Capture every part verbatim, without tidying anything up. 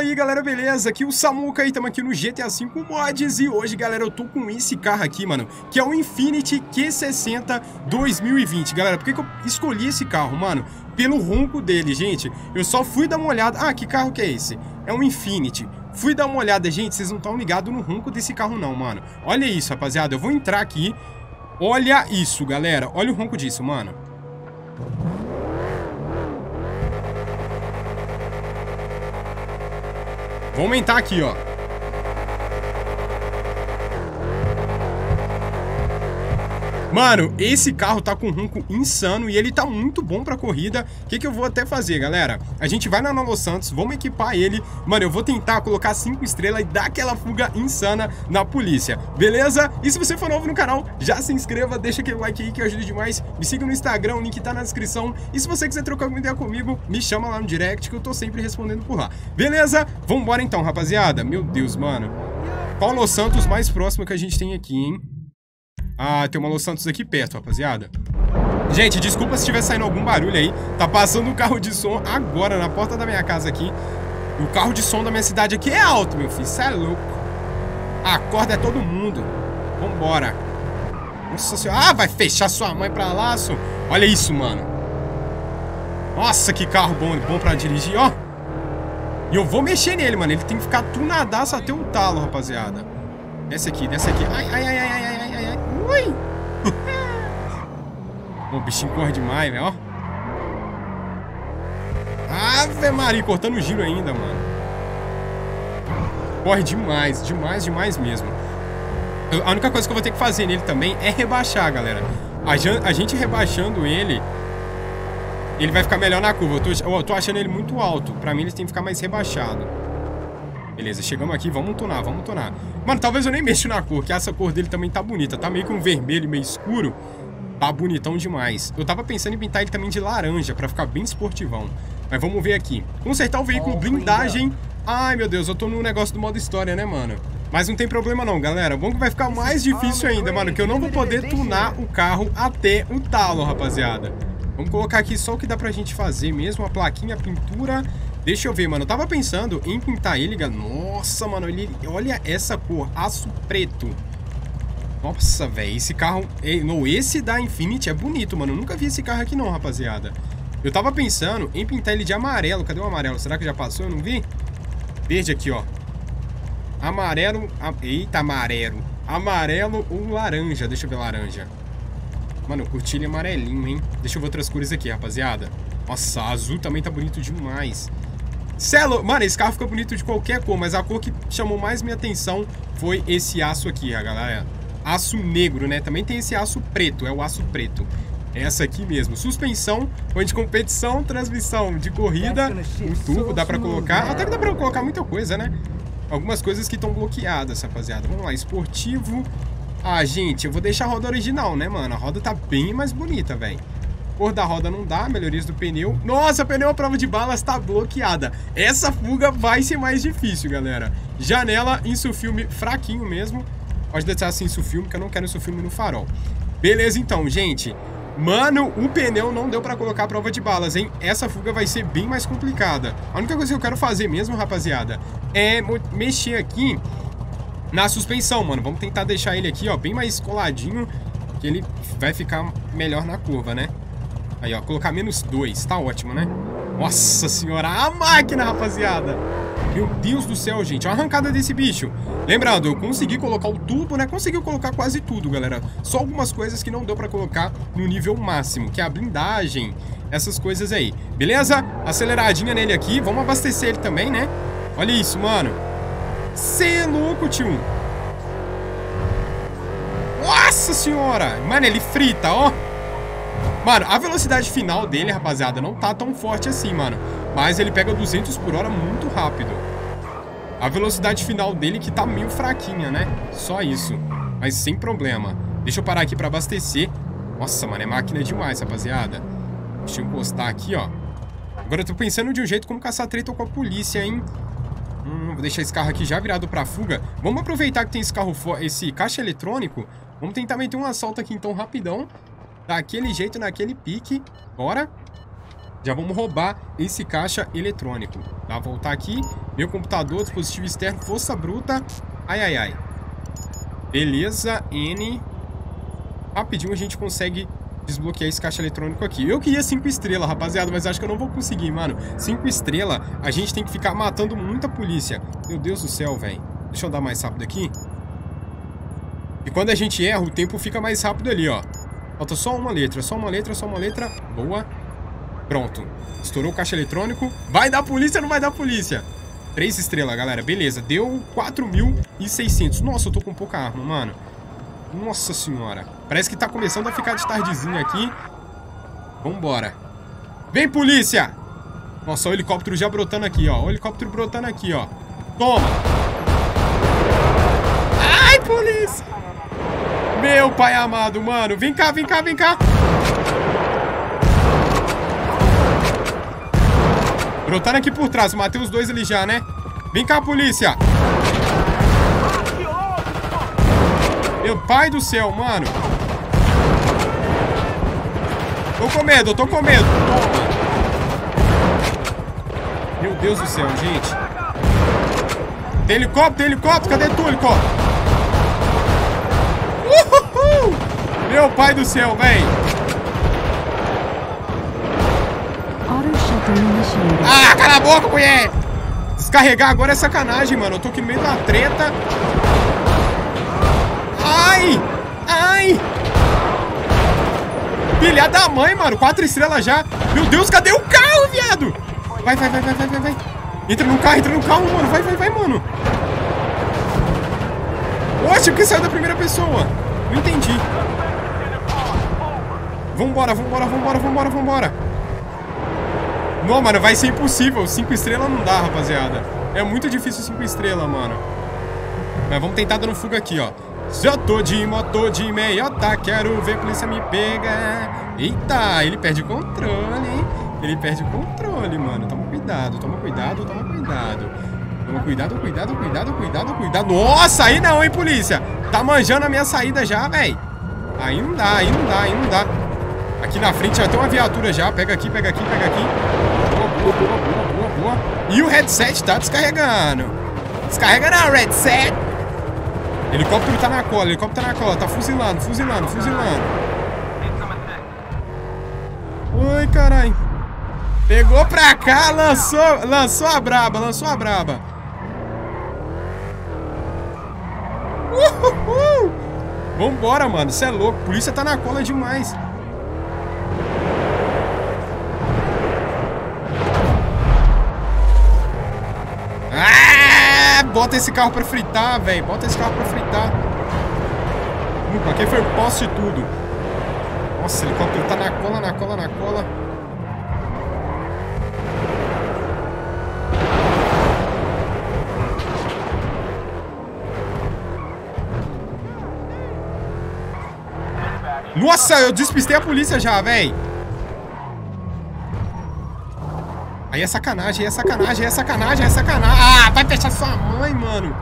aí, galera, beleza? Aqui o Samuca e estamos aqui no G T A cinco Mods. E hoje, galera, eu tô com esse carro aqui, mano, que é o Infiniti Q sessenta dois mil e vinte. Galera, por que que eu escolhi esse carro, mano? Pelo ronco dele, gente. Eu só fui dar uma olhada. Ah, que carro que é esse? É um Infiniti. Fui dar uma olhada, gente, vocês não estão ligados no ronco desse carro não, mano. Olha isso, rapaziada, eu vou entrar aqui. Olha isso, galera. Olha o ronco disso, mano. Vou aumentar aqui, ó. Mano, esse carro tá com um ronco insano e ele tá muito bom pra corrida. O que que eu vou até fazer, galera? A gente vai na Nova Santos, vamos equipar ele. Mano, eu vou tentar colocar cinco estrelas e dar aquela fuga insana na polícia, beleza? E se você for novo no canal, já se inscreva, deixa aquele like aí que ajuda demais. Me siga no Instagram, o link tá na descrição. E se você quiser trocar alguma ideia comigo, me chama lá no direct que eu tô sempre respondendo por lá. Beleza? Vambora então, rapaziada. Meu Deus, mano. Qual Los Santos mais próximo que a gente tem aqui, hein? Ah, tem uma Los Santos aqui perto, rapaziada. Gente, desculpa se estiver saindo algum barulho aí. Tá passando um carro de som agora na porta da minha casa aqui. O carro de som da minha cidade aqui é alto, meu filho. Cê é louco. Acorda é todo mundo. Vambora. Nossa senhora. Ah, vai fechar sua mãe pra laço. Olha isso, mano. Nossa, que carro bom, bom pra dirigir, ó. E eu vou mexer nele, mano. Ele tem que ficar tunadaço até o talo, rapaziada. Desce aqui, desce aqui. Ai, ai, ai, ai, ai, ai, ai, ai. Ui! O bichinho corre demais, velho, ó. Ave Maria, cortando o giro ainda, mano. Corre demais, demais, demais mesmo. A única coisa que eu vou ter que fazer nele também é rebaixar, galera. A gente rebaixando ele, ele vai ficar melhor na curva. Eu tô, eu tô achando ele muito alto. Pra mim, ele tem que ficar mais rebaixado. Beleza, chegamos aqui, vamos tunar, vamos tunar. Mano, talvez eu nem mexo na cor, que essa cor dele também tá bonita. Tá meio com um vermelho, meio escuro. Tá bonitão demais. Eu tava pensando em pintar ele também de laranja, pra ficar bem esportivão. Mas vamos ver aqui. Consertar o veículo, blindagem. Ai, meu Deus, eu tô no negócio do modo história, né, mano? Mas não tem problema não, galera. Bom que vai ficar mais difícil ainda, mano, que eu não vou poder tunar o carro até o talo, rapaziada. Vamos colocar aqui só o que dá pra gente fazer mesmo. A plaquinha, a pintura... Deixa eu ver, mano. Eu tava pensando em pintar ele, galera. Nossa, mano. Ele... Olha essa cor. Aço preto. Nossa, velho. Esse carro... Não, esse da Infiniti é bonito, mano. Eu nunca vi esse carro aqui não, rapaziada. Eu tava pensando em pintar ele de amarelo. Cadê o amarelo? Será que já passou? Eu não vi? Verde aqui, ó. Amarelo... Eita, amarelo. Amarelo ou laranja. Deixa eu ver laranja. Mano, eu curti ele amarelinho, hein? Deixa eu ver outras cores aqui, rapaziada. Nossa, azul também tá bonito demais. Celo, mano, esse carro fica bonito de qualquer cor, mas a cor que chamou mais minha atenção foi esse aço aqui, galera. Aço negro, né? Também tem esse aço preto, é o aço preto. É essa aqui mesmo. Suspensão, põe de competição, transmissão de corrida. O turbo dá pra colocar. Até que dá pra colocar muita coisa, né? Algumas coisas que estão bloqueadas, rapaziada. Vamos lá, esportivo. Ah, gente, eu vou deixar a roda original, né, mano? A roda tá bem mais bonita, velho. Cor da roda não dá, melhorias do pneu. Nossa, pneu à prova de balas tá bloqueada. Essa fuga vai ser mais difícil, galera. Janela, insufilme fraquinho mesmo. Pode deixar assim insufilme, que eu não quero insufilme no farol. Beleza, então, gente. Mano, o pneu não deu pra colocar a prova de balas, hein? Essa fuga vai ser bem mais complicada. A única coisa que eu quero fazer mesmo, rapaziada, é mexer aqui na suspensão, mano. Vamos tentar deixar ele aqui, ó, bem mais coladinho, que ele vai ficar melhor na curva, né? Aí, ó, colocar menos dois, tá ótimo, né? Nossa senhora, a máquina, rapaziada! Meu Deus do céu, gente, olha a arrancada desse bicho. Lembrando, eu consegui colocar o turbo, né? Consegui colocar quase tudo, galera. Só algumas coisas que não deu pra colocar no nível máximo, que é a blindagem, essas coisas aí. Beleza? Aceleradinha nele aqui, vamos abastecer ele também, né? Olha isso, mano. Cê é louco, tio. Nossa senhora! Mano, ele frita, ó. Mano, a velocidade final dele, rapaziada, não tá tão forte assim, mano. Mas ele pega duzentos por hora muito rápido. A velocidade final dele que tá meio fraquinha, né? Só isso. Mas sem problema. Deixa eu parar aqui pra abastecer. Nossa, mano, é máquina demais, rapaziada. Deixa eu encostar aqui, ó. Agora eu tô pensando de um jeito como caçar treta com a polícia, hein? Hum, vou deixar esse carro aqui já virado pra fuga. Vamos aproveitar que tem esse carro, esse caixa eletrônico. Vamos tentar meter um assalto aqui então rapidão. Daquele jeito, naquele pique. Bora. Já vamos roubar esse caixa eletrônico. Tá, voltar aqui. Meu computador, dispositivo externo, força bruta. Ai, ai, ai. Beleza, N. Rapidinho a gente consegue desbloquear esse caixa eletrônico aqui. Eu queria cinco estrelas, rapaziada, mas acho que eu não vou conseguir, mano. cinco estrelas, a gente tem que ficar matando muita polícia. Meu Deus do céu, velho. Deixa eu dar mais rápido aqui. E quando a gente erra, o tempo fica mais rápido ali, ó. Falta só uma letra, só uma letra, só uma letra. Boa. Pronto. Estourou o caixa eletrônico. Vai dar polícia ou não vai dar polícia? Três estrelas, galera. Beleza. Deu quatro mil e seiscentos. Nossa, eu tô com pouca arma, mano. Nossa senhora. Parece que tá começando a ficar de tardezinha aqui. Vambora. Vem, polícia! Nossa, o helicóptero já brotando aqui, ó. O helicóptero brotando aqui, ó. Toma! Ai, polícia! Meu pai amado, mano. Vem cá, vem cá, vem cá. Brotando aqui por trás. Matei os dois ali já, né? Vem cá, polícia. Meu pai do céu, mano. Tô com medo, eu tô com medo. Toma. Meu Deus do céu, gente. Tem helicóptero, tem helicóptero. Cadê tu, helicóptero? Uhul! Meu pai do céu, véi. Ah, cala a boca, mulher. Descarregar agora é sacanagem, mano. Eu tô aqui no meio da treta. Ai! Ai! Filha da mãe, mano. Quatro estrelas já. Meu Deus, cadê o carro, viado? Vai, vai, vai, vai, vai, vai, vai. Entra no carro, entra no carro, mano. Vai, vai, vai, mano. Oxe, porque saiu da primeira pessoa. Não entendi. Vambora, vambora, vambora, vambora, vambora. Não, mano, vai ser impossível. Cinco estrelas não dá, rapaziada. É muito difícil cinco estrelas, mano. Mas vamos tentar dando fuga aqui, ó. Se eu tô de moto de meiota, quero ver a polícia me pegar. Eita, ele perde o controle, hein? Ele perde o controle, mano. Toma cuidado, toma cuidado, toma cuidado. Toma cuidado, cuidado, cuidado, cuidado, cuidado. Nossa, aí não, hein, polícia? Tá manjando a minha saída já, velho. Aí não dá, aí não dá, aí não dá. Aqui na frente já tem uma viatura já. Pega aqui, pega aqui, pega aqui. Boa, boa, boa, boa, boa, boa. E o headset tá descarregando. Descarrega não, headset. Helicóptero tá na cola, helicóptero tá na cola. Tá fuzilando, fuzilando, fuzilando. Oi, caralho. Pegou pra cá, lançou, lançou a braba, lançou a braba. Uhul. Vambora, mano. Cê é louco. A polícia tá na cola demais. Ah, bota esse carro pra fritar, velho. Bota esse carro pra fritar. Hum, aqui foi o poste e tudo. Nossa, o helicóptero tá na cola, na cola, na cola. Nossa, eu despistei a polícia já, velho. Aí é sacanagem, aí é sacanagem, aí é sacanagem, aí é sacanagem. Ah, vai fechar sua mãe, mano.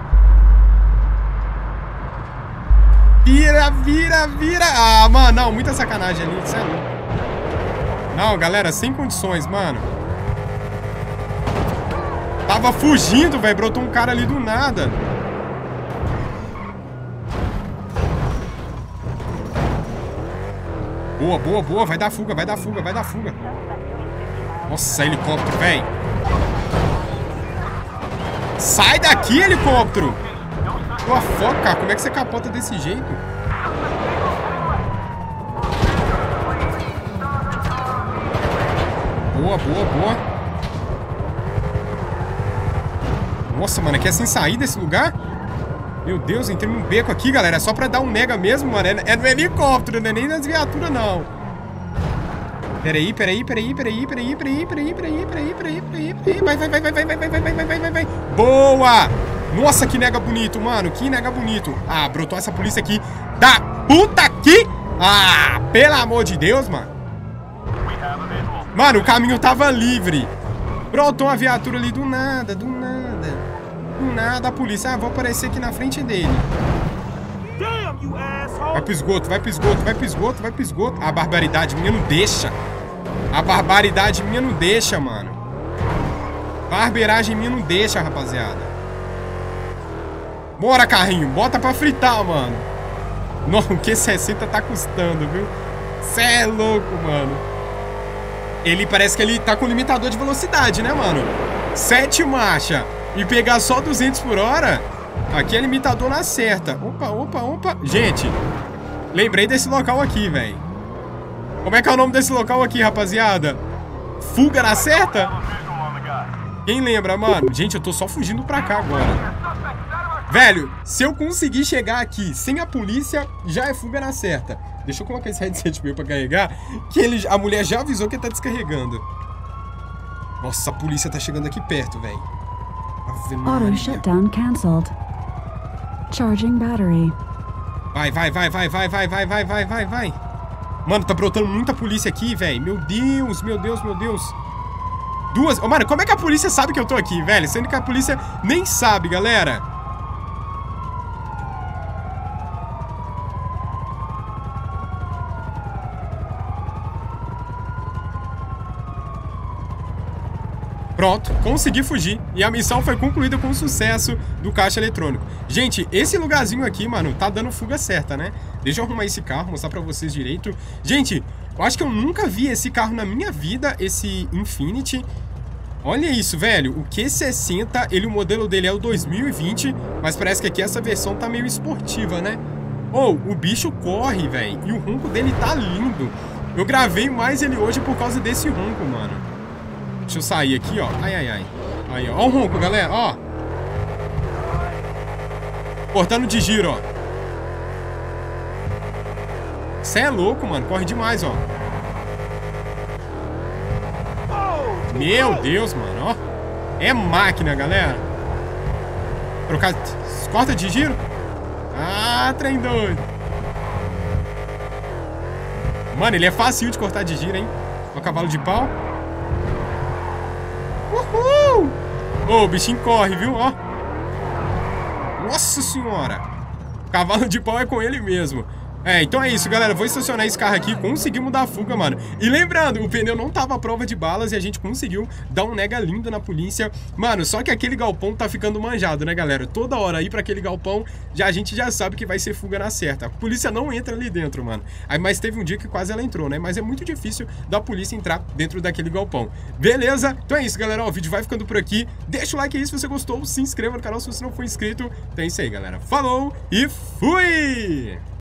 Vira, vira, vira. Ah, mano, não, muita sacanagem ali, isso é louco. Não, galera, sem condições, mano. Tava fugindo, velho, brotou um cara ali do nada. Boa, boa, boa, vai dar fuga, vai dar fuga, vai dar fuga. Nossa, helicóptero, velho. Sai daqui, helicóptero. Tua foca, como é que você capota desse jeito? Boa, boa, boa. Nossa, mano, aqui é sem sair desse lugar? Meu Deus, entrei num beco aqui, galera. É só pra dar um mega mesmo, mano. É, é no helicóptero, não é nem nas viaturas, não. Peraí, peraí, peraí, peraí, peraí, peraí, peraí, peraí, peraí, peraí, peraí, peraí. Vai, vai, vai, vai, vai, vai, vai, vai, vai, vai, vai, vai. Boa! Nossa, que nega bonito, mano. Que nega bonito. Ah, brotou essa polícia aqui da puta aqui. Ah, pelo amor de Deus, mano. Mano, o caminho tava livre. Brotou uma viatura ali do nada, do nada. Do nada a polícia. Ah, vou aparecer aqui na frente dele. Vai pro esgoto, vai pro esgoto, vai pro esgoto, vai pro esgoto. Ah, barbaridade, menino, deixa. A barbaridade minha não deixa, mano. Barbeiragem minha não deixa, rapaziada. Bora, carrinho. Bota pra fritar, mano. Não, o Q sessenta tá custando, viu? Cê é louco, mano. Ele parece que ele tá com limitador de velocidade, né, mano? Sete marcha e pegar só duzentos por hora, aqui é limitador na certa. Opa, opa, opa. Gente, lembrei desse local aqui, velho. Como é que é o nome desse local aqui, rapaziada? Fuga na certa? Quem lembra, mano? Gente, eu tô só fugindo pra cá agora. Velho, se eu conseguir chegar aqui sem a polícia, já é fuga na certa. Deixa eu colocar esse headset meu pra carregar, que ele, a mulher já avisou que ele tá descarregando. Nossa, a polícia tá chegando aqui perto, velho. Auto shutdown cancelled. Charging battery. Vai, vai, vai, vai, vai, vai, vai, vai, vai, vai, vai. Mano, tá brotando muita polícia aqui, velho. Meu Deus, meu Deus, meu Deus. Duas... Oh, mano, como é que a polícia sabe que eu tô aqui, velho? Sendo que a polícia nem sabe, galera. Pronto, consegui fugir. E a missão foi concluída com sucesso do caixa eletrônico. Gente, esse lugarzinho aqui, mano, tá dando fuga certa, né? Deixa eu arrumar esse carro, mostrar pra vocês direito. Gente, eu acho que eu nunca vi esse carro na minha vida, esse Infiniti. Olha isso, velho. O Q sessenta, ele, o modelo dele é o dois mil e vinte, mas parece que aqui essa versão tá meio esportiva, né? Oh, o bicho corre, velho. E o ronco dele tá lindo. Eu gravei mais ele hoje por causa desse ronco, mano. Deixa eu sair aqui, ó. Ai, ai, ai. Aí, ó. Ó o ronco, galera, ó. Cortando de giro, ó. Cê é louco, mano. Corre demais, ó. Meu Deus, mano, ó. É máquina, galera. Trocar... Corta de giro. Ah, trem doido. Mano, ele é facinho de cortar de giro, hein? Ó o cavalo de pau. Uhul! Ô, oh, o bichinho corre, viu? Ó. Nossa senhora. Cavalo de pau é com ele mesmo. É, então é isso, galera. Vou estacionar esse carro aqui. Conseguimos dar a fuga, mano. E lembrando, o pneu não tava à prova de balas e a gente conseguiu dar um nega lindo na polícia. Mano, só que aquele galpão tá ficando manjado, né, galera? Toda hora ir pra aquele galpão, já, a gente já sabe que vai ser fuga na certa. A polícia não entra ali dentro, mano. Aí, mas teve um dia que quase ela entrou, né? Mas é muito difícil da polícia entrar dentro daquele galpão. Beleza? Então é isso, galera. Ó, o vídeo vai ficando por aqui. Deixa o like aí se você gostou. Se inscreva no canal se você não for inscrito. Então é isso aí, galera. Falou e fui!